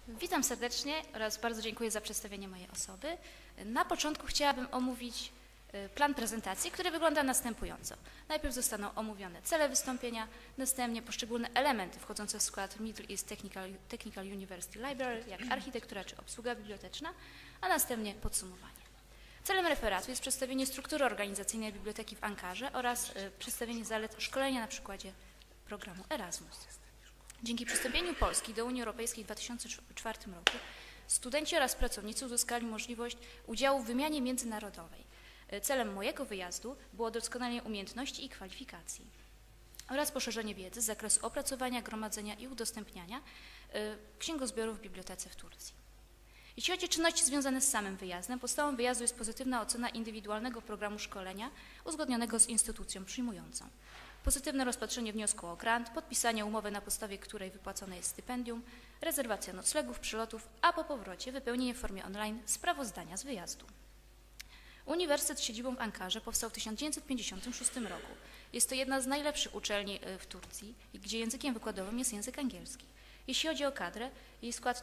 Witam serdecznie oraz bardzo dziękuję za przedstawienie mojej osoby. Na początku chciałabym omówić plan prezentacji, który wygląda następująco. Najpierw zostaną omówione cele wystąpienia, następnie poszczególne elementy wchodzące w skład Middle East Technical University Library, jak architektura czy obsługa biblioteczna, a następnie podsumowanie. Celem referatu jest przedstawienie struktury organizacyjnej biblioteki w Ankarze oraz przedstawienie zalet szkolenia na przykładzie programu Erasmus. Dzięki przystąpieniu Polski do Unii Europejskiej w 2004 roku studenci oraz pracownicy uzyskali możliwość udziału w wymianie międzynarodowej. Celem mojego wyjazdu było doskonalenie umiejętności i kwalifikacji oraz poszerzenie wiedzy z zakresu opracowania, gromadzenia i udostępniania księgozbiorów w bibliotece w Turcji. Jeśli chodzi o czynności związane z samym wyjazdem, podstawą wyjazdu jest pozytywna ocena indywidualnego programu szkolenia uzgodnionego z instytucją przyjmującą. Pozytywne rozpatrzenie wniosku o grant, podpisanie umowy, na podstawie której wypłacone jest stypendium, rezerwacja noclegów, przylotów, a po powrocie wypełnienie w formie online sprawozdania z wyjazdu. Uniwersytet z siedzibą w Ankarze powstał w 1956 roku. Jest to jedna z najlepszych uczelni w Turcji, gdzie językiem wykładowym jest język angielski. Jeśli chodzi o kadrę, jej skład to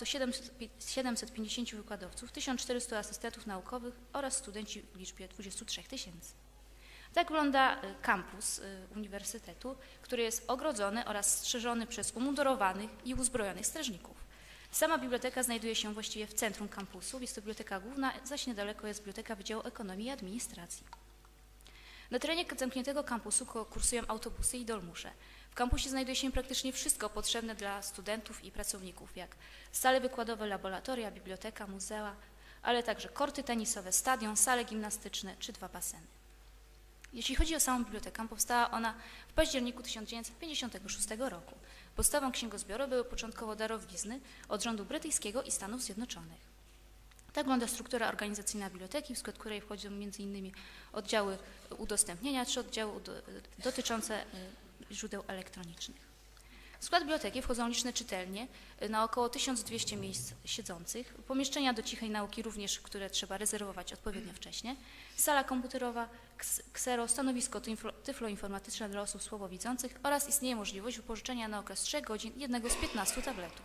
750 wykładowców, 1400 asystentów naukowych oraz studenci w liczbie 23 000. Tak wygląda kampus uniwersytetu, który jest ogrodzony oraz strzeżony przez umundurowanych i uzbrojonych strażników. Sama biblioteka znajduje się właściwie w centrum kampusu, jest to biblioteka główna, zaś niedaleko jest biblioteka Wydziału Ekonomii i Administracji. Na terenie zamkniętego kampusu kursują autobusy i dolmusze. W kampusie znajduje się praktycznie wszystko potrzebne dla studentów i pracowników, jak sale wykładowe, laboratoria, biblioteka, muzea, ale także korty tenisowe, stadion, sale gimnastyczne czy 2 baseny. Jeśli chodzi o samą bibliotekę, powstała ona w październiku 1956 roku. Podstawą księgozbioru były początkowo darowizny od rządu brytyjskiego i Stanów Zjednoczonych. Tak wygląda struktura organizacyjna biblioteki, w skład której wchodzą m.in. oddziały udostępnienia czy oddziały dotyczące źródeł elektronicznych. W skład biblioteki wchodzą liczne czytelnie na około 1200 miejsc siedzących, pomieszczenia do cichej nauki również, które trzeba rezerwować odpowiednio wcześnie, sala komputerowa, ksero, stanowisko tyfloinformatyczne dla osób słabowidzących oraz istnieje możliwość wypożyczenia na okres 3 godzin jednego z 15 tabletów.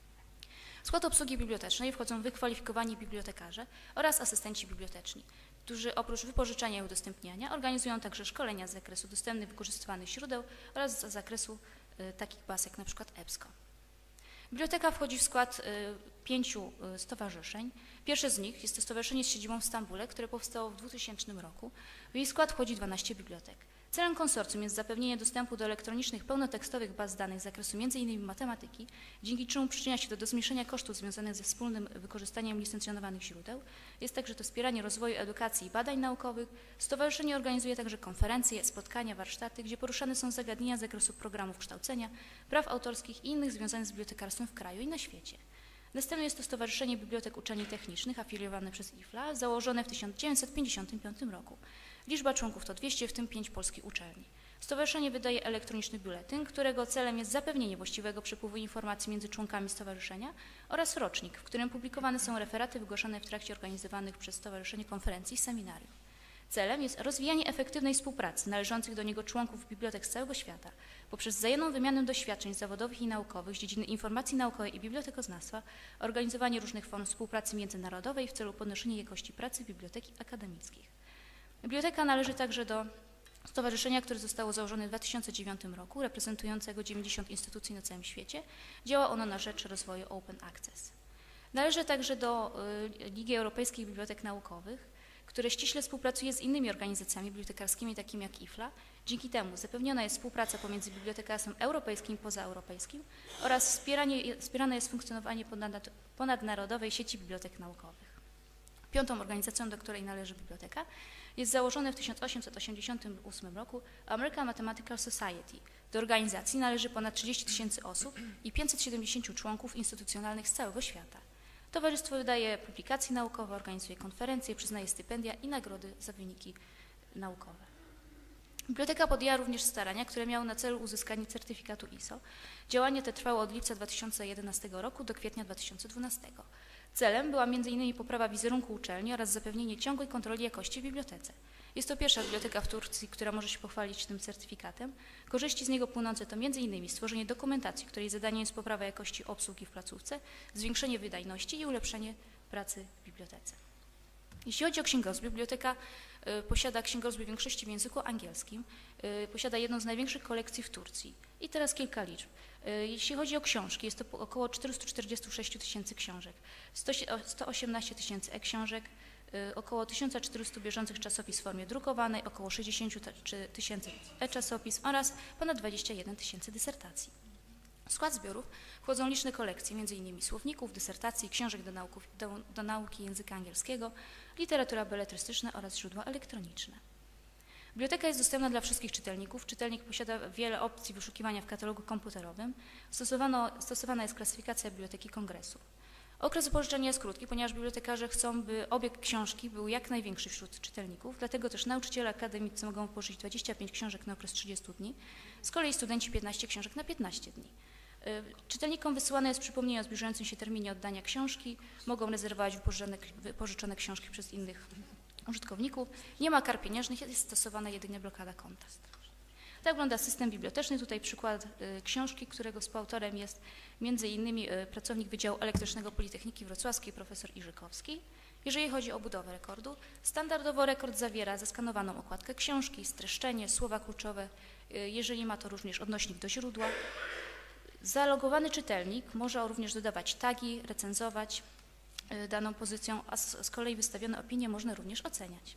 W skład obsługi bibliotecznej wchodzą wykwalifikowani bibliotekarze oraz asystenci biblioteczni, którzy oprócz wypożyczania i udostępniania organizują także szkolenia z zakresu dostępnych wykorzystywanych źródeł oraz z zakresu takich baz jak np. EBSCO. Biblioteka wchodzi w skład 5 stowarzyszeń. Pierwsze z nich jest to stowarzyszenie z siedzibą w Stambule, które powstało w 2000 roku. W jej skład wchodzi 12 bibliotek. Celem konsorcjum jest zapewnienie dostępu do elektronicznych, pełnotekstowych baz danych z zakresu m.in. matematyki, dzięki czemu przyczynia się do zmniejszenia kosztów związanych ze wspólnym wykorzystaniem licencjonowanych źródeł. Jest także to wspieranie rozwoju edukacji i badań naukowych. Stowarzyszenie organizuje także konferencje, spotkania, warsztaty, gdzie poruszane są zagadnienia z zakresu programów kształcenia, praw autorskich i innych związanych z bibliotekarstwem w kraju i na świecie. Następnie jest to Stowarzyszenie Bibliotek Uczelni Technicznych, afiliowane przez IFLA, założone w 1955 roku. Liczba członków to 200, w tym 5 polskich uczelni. Stowarzyszenie wydaje elektroniczny biuletyn, którego celem jest zapewnienie właściwego przepływu informacji między członkami stowarzyszenia oraz rocznik, w którym publikowane są referaty wygłaszane w trakcie organizowanych przez stowarzyszenie konferencji i seminariów. Celem jest rozwijanie efektywnej współpracy należących do niego członków bibliotek z całego świata poprzez wzajemną wymianę doświadczeń zawodowych i naukowych z dziedziny informacji naukowej i bibliotekoznawstwa, organizowanie różnych form współpracy międzynarodowej w celu podnoszenia jakości pracy biblioteki akademickich. Biblioteka należy także do stowarzyszenia, które zostało założone w 2009 roku, reprezentującego 90 instytucji na całym świecie. Działa ono na rzecz rozwoju Open Access. Należy także do Ligi Europejskich Bibliotek Naukowych, które ściśle współpracuje z innymi organizacjami bibliotekarskimi, takimi jak IFLA. Dzięki temu zapewniona jest współpraca pomiędzy bibliotekarstwem europejskim i pozaeuropejskim oraz wspierane jest funkcjonowanie ponadnarodowej sieci bibliotek naukowych. Piątą organizacją, do której należy biblioteka, jest założone w 1888 roku American Mathematical Society. Do organizacji należy ponad 30 000 osób i 570 członków instytucjonalnych z całego świata. Towarzystwo wydaje publikacje naukowe, organizuje konferencje, przyznaje stypendia i nagrody za wyniki naukowe. Biblioteka podjęła również starania, które miały na celu uzyskanie certyfikatu ISO. Działanie te trwało od lipca 2011 roku do kwietnia 2012. Celem była m.in. poprawa wizerunku uczelni oraz zapewnienie ciągłej kontroli jakości w bibliotece. Jest to pierwsza biblioteka w Turcji, która może się pochwalić tym certyfikatem. Korzyści z niego płynące to m.in. stworzenie dokumentacji, której zadaniem jest poprawa jakości obsługi w placówce, zwiększenie wydajności i ulepszenie pracy w bibliotece. Jeśli chodzi o księgozbiór, biblioteka posiada księgozbiór w większości w języku angielskim, posiada jedną z największych kolekcji w Turcji. I teraz kilka liczb. Jeśli chodzi o książki, jest to około 446 tysięcy książek, 118 tysięcy e-książek, około 1400 bieżących czasopism w formie drukowanej, około 63 tysięcy e-czasopism oraz ponad 21 tysięcy dysertacji. W skład zbiorów wchodzą liczne kolekcje, m.in. słowników, dysertacji, książek do nauki języka angielskiego, literatura beletrystyczna oraz źródła elektroniczne. Biblioteka jest dostępna dla wszystkich czytelników. Czytelnik posiada wiele opcji wyszukiwania w katalogu komputerowym. Stosowana jest klasyfikacja Biblioteki Kongresu. Okres wypożyczenia jest krótki, ponieważ bibliotekarze chcą, by obieg książki był jak największy wśród czytelników, dlatego też nauczyciele akademicy mogą wypożyczyć 25 książek na okres 30 dni, z kolei studenci 15 książek na 15 dni. Czytelnikom wysyłane jest przypomnienie o zbliżającym się terminie oddania książki, mogą rezerwować wypożyczone książki przez innych użytkowników, nie ma kar pieniężnych, jest stosowana jedynie blokada konta. Tak wygląda system biblioteczny. Tutaj przykład książki, którego współautorem jest m.in. pracownik Wydziału Elektrycznego Politechniki Wrocławskiej profesor Iżykowski. Jeżeli chodzi o budowę rekordu, standardowo rekord zawiera zeskanowaną okładkę książki, streszczenie, słowa kluczowe, jeżeli ma to również odnośnik do źródła. Zalogowany czytelnik może również dodawać tagi, recenzować daną pozycję, a z kolei wystawione opinie można również oceniać.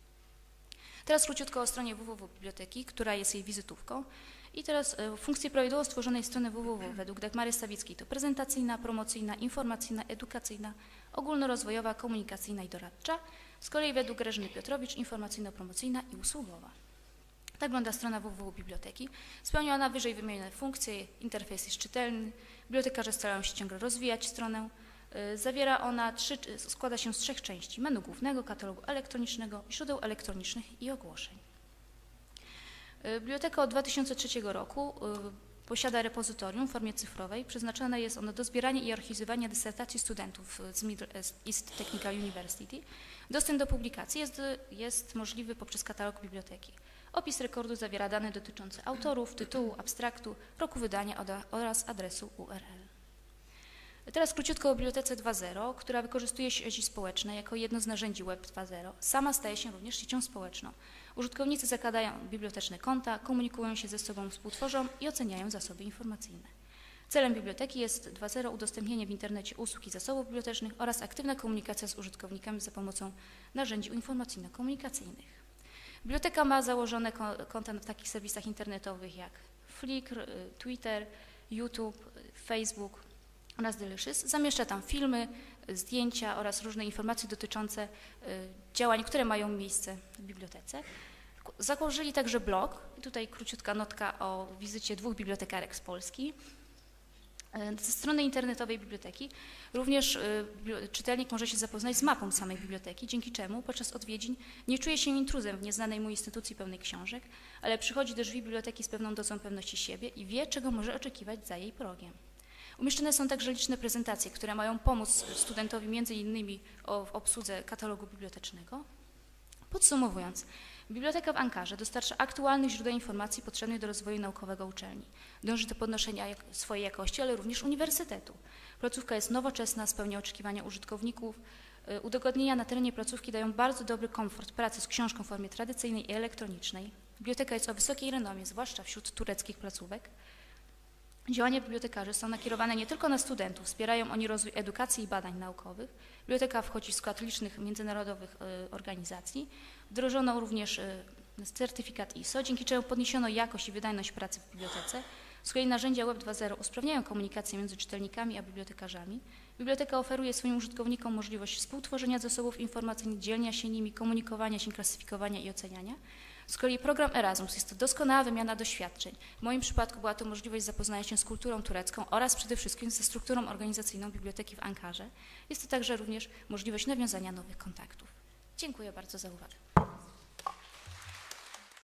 Teraz króciutko o stronie www biblioteki, która jest jej wizytówką. I teraz funkcje prawidłowo stworzonej strony www według Dagmary Sawickiej to prezentacyjna, promocyjna, informacyjna, edukacyjna, ogólnorozwojowa, komunikacyjna i doradcza. Z kolei według Grażyny Piotrowicz informacyjno-promocyjna i usługowa. Tak wygląda strona www biblioteki. Spełnia ona wyżej wymienione funkcje, interfejs jest czytelny, bibliotekarze starają się ciągle rozwijać stronę. Zawiera ona składa się z 3 części: menu głównego, katalogu elektronicznego, źródeł elektronicznych i ogłoszeń. Biblioteka od 2003 roku posiada repozytorium w formie cyfrowej. Przeznaczone jest ono do zbierania i archiwizowania dysertacji studentów z Middle East Technical University. Dostęp do publikacji jest możliwy poprzez katalog biblioteki. Opis rekordu zawiera dane dotyczące autorów, tytułu, abstraktu, roku wydania oraz adresu URL. Teraz króciutko o Bibliotece 2.0, która wykorzystuje sieci społeczne jako jedno z narzędzi Web 2.0. Sama staje się również siecią społeczną. Użytkownicy zakładają biblioteczne konta, komunikują się ze sobą, współtworzą i oceniają zasoby informacyjne. Celem biblioteki jest 2.0 udostępnienie w internecie usług i zasobów bibliotecznych oraz aktywna komunikacja z użytkownikami za pomocą narzędzi informacyjno-komunikacyjnych. Biblioteka ma założone konta w takich serwisach internetowych jak Flickr, Twitter, YouTube, Facebook oraz Delicious. Zamieszcza tam filmy, zdjęcia oraz różne informacje dotyczące działań, które mają miejsce w bibliotece. Założyli także blog. Tutaj króciutka notka o wizycie 2 bibliotekarek z Polski. Ze strony internetowej biblioteki również czytelnik może się zapoznać z mapą samej biblioteki, dzięki czemu podczas odwiedzin nie czuje się intruzem w nieznanej mu instytucji pełnej książek, ale przychodzi do drzwi biblioteki z pewną dozą pewności siebie i wie, czego może oczekiwać za jej progiem. Umieszczone są także liczne prezentacje, które mają pomóc studentowi m.in. w obsłudze katalogu bibliotecznego. Podsumowując, biblioteka w Ankarze dostarcza aktualnych źródeł informacji potrzebnych do rozwoju naukowego uczelni. Dąży do podnoszenia swojej jakości, ale również uniwersytetu. Placówka jest nowoczesna, spełnia oczekiwania użytkowników. Udogodnienia na terenie placówki dają bardzo dobry komfort pracy z książką w formie tradycyjnej i elektronicznej. Biblioteka jest o wysokiej renomie, zwłaszcza wśród tureckich placówek. Działania bibliotekarzy są nakierowane nie tylko na studentów, wspierają oni rozwój edukacji i badań naukowych. Biblioteka wchodzi w skład licznych międzynarodowych organizacji. Wdrożono również certyfikat ISO, dzięki czemu podniesiono jakość i wydajność pracy w bibliotece. Z kolei narzędzia Web 2.0 usprawniają komunikację między czytelnikami a bibliotekarzami. Biblioteka oferuje swoim użytkownikom możliwość współtworzenia zasobów informacyjnych, dzielenia się nimi, komunikowania się, klasyfikowania i oceniania. Z kolei program Erasmus jest to doskonała wymiana doświadczeń. W moim przypadku była to możliwość zapoznania się z kulturą turecką oraz przede wszystkim ze strukturą organizacyjną biblioteki w Ankarze. Jest to także również możliwość nawiązania nowych kontaktów. Dziękuję bardzo za uwagę.